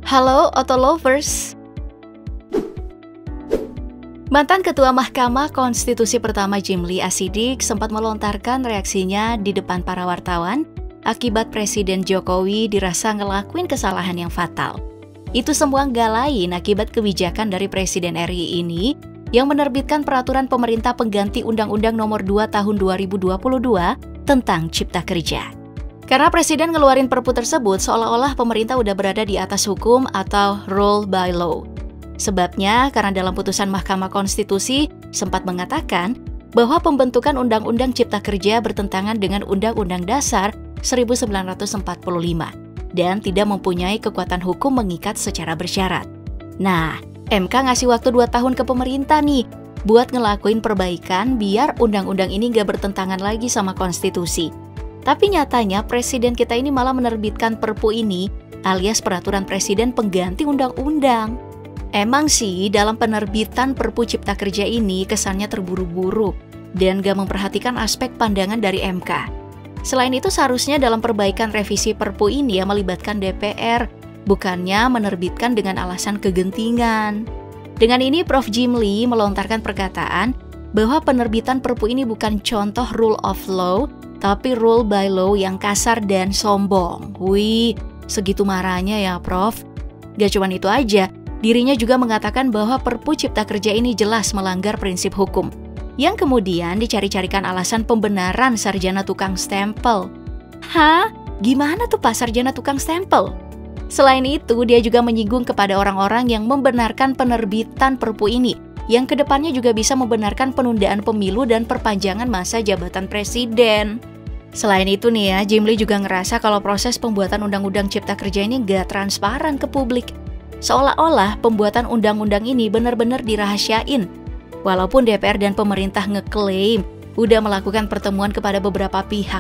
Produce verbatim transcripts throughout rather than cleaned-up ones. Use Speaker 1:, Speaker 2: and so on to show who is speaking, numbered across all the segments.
Speaker 1: Halo Auto Lovers. Mantan Ketua Mahkamah Konstitusi pertama Jimli Asyidik sempat melontarkan reaksinya di depan para wartawan akibat Presiden Jokowi dirasa ngelakuin kesalahan yang fatal. Itu semua nggak lain akibat kebijakan dari Presiden R I ini yang menerbitkan peraturan pemerintah pengganti Undang-Undang Nomor dua Tahun dua ribu dua puluh dua tentang Cipta Kerja. Karena Presiden ngeluarin perpu tersebut seolah-olah pemerintah udah berada di atas hukum atau rule by law. Sebabnya karena dalam putusan Mahkamah Konstitusi sempat mengatakan bahwa pembentukan Undang-Undang Cipta Kerja bertentangan dengan Undang-Undang Dasar seribu sembilan ratus empat puluh lima dan tidak mempunyai kekuatan hukum mengikat secara bersyarat. Nah, M K ngasih waktu dua tahun ke pemerintah nih buat ngelakuin perbaikan biar undang-undang ini nggak bertentangan lagi sama konstitusi. Tapi nyatanya Presiden kita ini malah menerbitkan perpu ini alias peraturan Presiden pengganti undang-undang. Emang sih dalam penerbitan perpu Cipta Kerja ini kesannya terburu-buru dan gak memperhatikan aspek pandangan dari M K. Selain itu seharusnya dalam perbaikan revisi perpu ini yang melibatkan D P R, bukannya menerbitkan dengan alasan kegentingan. Dengan ini Prof Jimli melontarkan perkataan bahwa penerbitan perpu ini bukan contoh rule of law, tapi rule by law yang kasar dan sombong. Wih, segitu marahnya ya Prof. Gak cuman itu aja, dirinya juga mengatakan bahwa perpu Cipta Kerja ini jelas melanggar prinsip hukum, yang kemudian dicari-carikan alasan pembenaran sarjana tukang stempel. Hah? Gimana tuh Pak sarjana tukang stempel? Selain itu, dia juga menyinggung kepada orang-orang yang membenarkan penerbitan perpu ini, yang kedepannya juga bisa membenarkan penundaan pemilu dan perpanjangan masa jabatan presiden. Selain itu nih ya, Jimli juga ngerasa kalau proses pembuatan Undang-Undang Cipta Kerja ini gak transparan ke publik. Seolah-olah pembuatan undang-undang ini benar-benar dirahasiain. Walaupun D P R dan pemerintah ngeklaim udah melakukan pertemuan kepada beberapa pihak.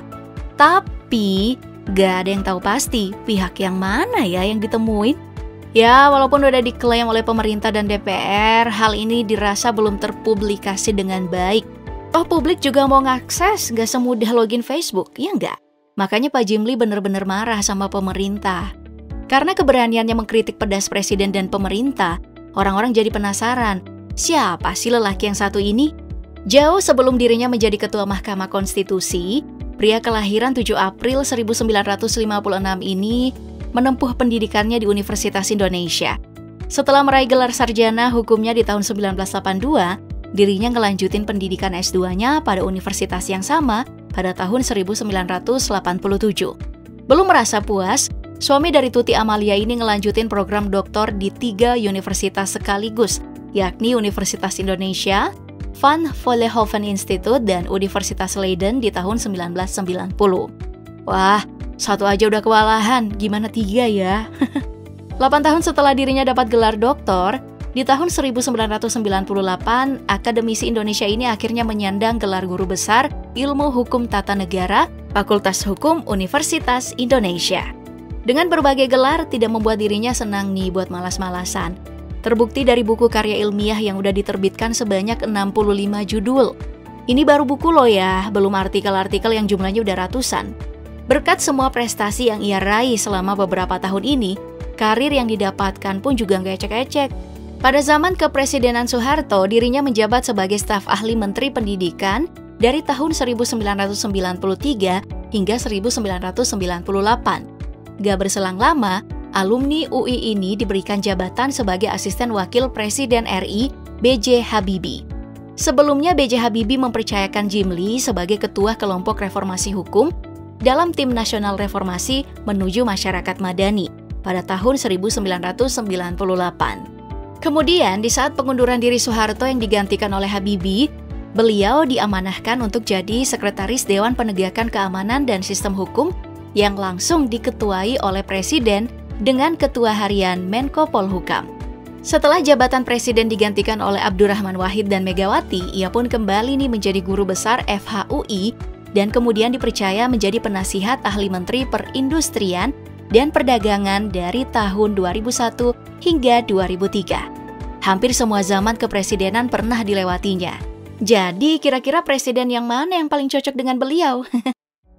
Speaker 1: Tapi gak ada yang tahu pasti pihak yang mana ya yang ditemuin. Ya, walaupun udah diklaim oleh pemerintah dan D P R, hal ini dirasa belum terpublikasi dengan baik. Toh publik juga mau ngakses, gak semudah login Facebook, ya nggak? Makanya Pak Jimli bener-bener marah sama pemerintah. Karena keberaniannya mengkritik pedas Presiden dan pemerintah, orang-orang jadi penasaran, siapa sih lelaki yang satu ini? Jauh sebelum dirinya menjadi Ketua Mahkamah Konstitusi, pria kelahiran tujuh April seribu sembilan ratus lima puluh enam ini menempuh pendidikannya di Universitas Indonesia. Setelah meraih gelar sarjana hukumnya di tahun seribu sembilan ratus delapan puluh dua, dirinya ngelanjutin pendidikan S dua-nya pada universitas yang sama pada tahun seribu sembilan ratus delapan puluh tujuh. Belum merasa puas, suami dari Tuti Amalia ini ngelanjutin program doktor di tiga universitas sekaligus, yakni Universitas Indonesia, Van Vollenhoven Institute, dan Universitas Leiden di tahun seribu sembilan ratus sembilan puluh. Wah, satu aja udah kewalahan, gimana tiga ya? delapan tahun setelah dirinya dapat gelar doktor, di tahun seribu sembilan ratus sembilan puluh delapan, akademisi Indonesia ini akhirnya menyandang gelar guru besar Ilmu Hukum Tata Negara, Fakultas Hukum Universitas Indonesia. Dengan berbagai gelar, tidak membuat dirinya senang nih buat malas-malasan. Terbukti dari buku karya ilmiah yang udah diterbitkan sebanyak enam puluh lima judul. Ini baru buku loh ya, belum artikel-artikel yang jumlahnya udah ratusan. Berkat semua prestasi yang ia raih selama beberapa tahun ini, karir yang didapatkan pun juga nggak ecek-ecek. Pada zaman kepresidenan Soeharto, dirinya menjabat sebagai staf ahli Menteri Pendidikan dari tahun seribu sembilan ratus sembilan puluh tiga hingga seribu sembilan ratus sembilan puluh delapan. Gak berselang lama, alumni U I ini diberikan jabatan sebagai asisten wakil Presiden R I B J Habibie. Sebelumnya B J Habibie mempercayakan Jimli sebagai ketua kelompok reformasi hukum dalam Tim Nasional Reformasi Menuju Masyarakat Madani pada tahun seribu sembilan ratus sembilan puluh delapan. Kemudian di saat pengunduran diri Soeharto yang digantikan oleh Habibie, beliau diamanahkan untuk jadi Sekretaris Dewan Penegakan Keamanan dan Sistem Hukum yang langsung diketuai oleh Presiden dengan Ketua Harian Menko Polhukam. Setelah jabatan Presiden digantikan oleh Abdurrahman Wahid dan Megawati, ia pun kembali nih menjadi Guru Besar F H U I dan kemudian dipercaya menjadi penasihat ahli Menteri Perindustrian dan Perdagangan dari tahun dua ribu satu hingga dua ribu tiga. Hampir semua zaman kepresidenan pernah dilewatinya. Jadi kira-kira presiden yang mana yang paling cocok dengan beliau?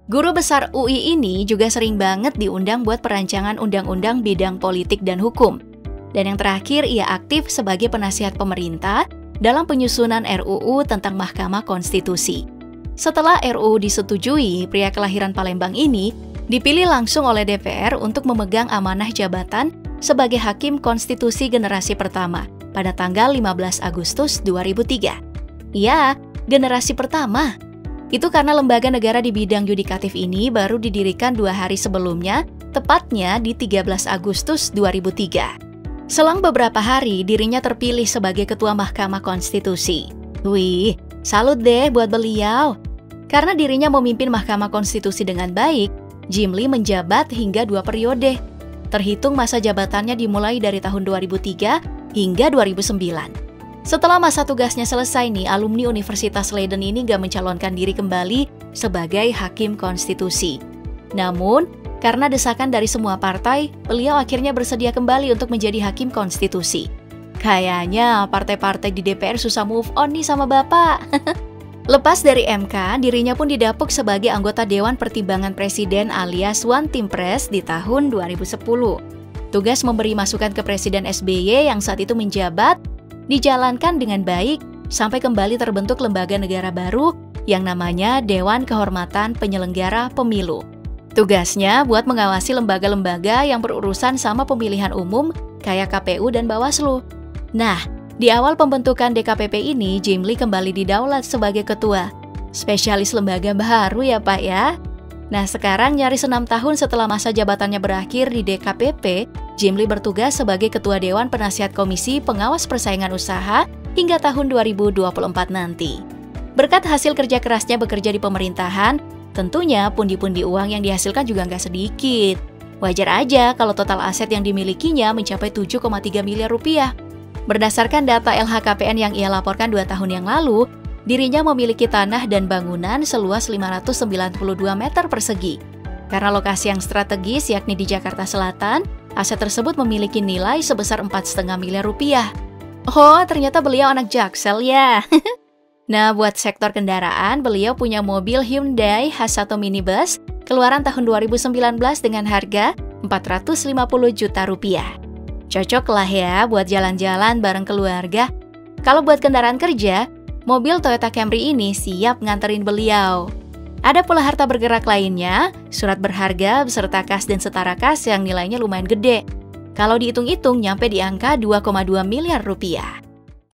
Speaker 1: Guru besar U I ini juga sering banget diundang buat perancangan undang-undang bidang politik dan hukum. Dan yang terakhir, ia aktif sebagai penasihat pemerintah dalam penyusunan R U U tentang Mahkamah Konstitusi. Setelah R U U disetujui, pria kelahiran Palembang ini dipilih langsung oleh D P R untuk memegang amanah jabatan sebagai Hakim Konstitusi generasi pertama pada tanggal lima belas Agustus dua ribu tiga. Ya, generasi pertama. Itu karena lembaga negara di bidang yudikatif ini baru didirikan dua hari sebelumnya, tepatnya di tiga belas Agustus dua ribu tiga. Selang beberapa hari, dirinya terpilih sebagai Ketua Mahkamah Konstitusi. Wih, salut deh buat beliau. Karena dirinya memimpin Mahkamah Konstitusi dengan baik, Jimli menjabat hingga dua periode. Terhitung masa jabatannya dimulai dari tahun dua ribu tiga hingga dua ribu sembilan. Setelah masa tugasnya selesai nih, alumni Universitas Leiden ini gak mencalonkan diri kembali sebagai Hakim Konstitusi. Namun, karena desakan dari semua partai, beliau akhirnya bersedia kembali untuk menjadi Hakim Konstitusi. Kayaknya partai-partai di D P R susah move on nih sama Bapak. Lepas dari M K, dirinya pun didapuk sebagai anggota Dewan Pertimbangan Presiden alias One Team Press di tahun dua ribu sepuluh. Tugas memberi masukan ke Presiden S B Y yang saat itu menjabat dijalankan dengan baik sampai kembali terbentuk lembaga negara baru yang namanya Dewan Kehormatan Penyelenggara Pemilu. Tugasnya buat mengawasi lembaga-lembaga yang berurusan sama pemilihan umum kayak K P U dan Bawaslu. Nah, di awal pembentukan D K P P ini, Jimli kembali didaulat sebagai ketua. Spesialis lembaga baru ya Pak ya? Nah, sekarang nyaris enam tahun setelah masa jabatannya berakhir di D K P P, Jimli bertugas sebagai Ketua Dewan Penasihat Komisi Pengawas Persaingan Usaha hingga tahun dua ribu dua puluh empat nanti. Berkat hasil kerja kerasnya bekerja di pemerintahan, tentunya pundi-pundi uang yang dihasilkan juga nggak sedikit. Wajar aja kalau total aset yang dimilikinya mencapai tujuh koma tiga miliar rupiah. Berdasarkan data L H K P N yang ia laporkan dua tahun yang lalu, dirinya memiliki tanah dan bangunan seluas lima ratus sembilan puluh dua meter persegi. Karena lokasi yang strategis yakni di Jakarta Selatan, aset tersebut memiliki nilai sebesar empat koma lima miliar rupiah. Oh, ternyata beliau anak Jaksel ya. Nah, buat sektor kendaraan, beliau punya mobil Hyundai H satu minibus keluaran tahun dua ribu sembilan belas dengan harga empat ratus lima puluh juta rupiah. Cocok lah ya buat jalan-jalan bareng keluarga. Kalau buat kendaraan kerja, mobil Toyota Camry ini siap nganterin beliau. Ada pula harta bergerak lainnya, surat berharga beserta kas dan setara kas yang nilainya lumayan gede. Kalau dihitung-hitung nyampe di angka dua koma dua miliar rupiah.